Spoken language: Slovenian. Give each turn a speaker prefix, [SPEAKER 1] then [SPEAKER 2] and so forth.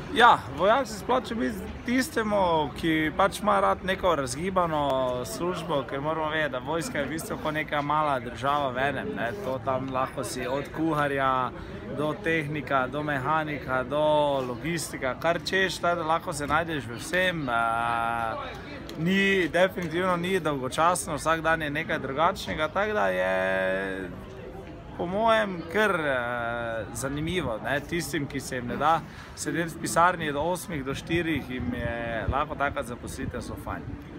[SPEAKER 1] Ja, vojak se splača biti tistemu, ki pač ima rad neko razgibano službo, ker moramo vedeti, da vojska je v bistvu kot neka mala država v enem. To tam lahko si od kuharja do tehnika, do mehanika, do logistika, kar češ, da lahko se najdeš v vsem. Definitivno ni dolgočasno, vsak dan je nekaj drugačnega, tako da je po mojem kar zanimivo. Tistim, ki se jim ne da sedeti v pisarni do 8 do 4, jim je lahko taka zaposlitev so fajn.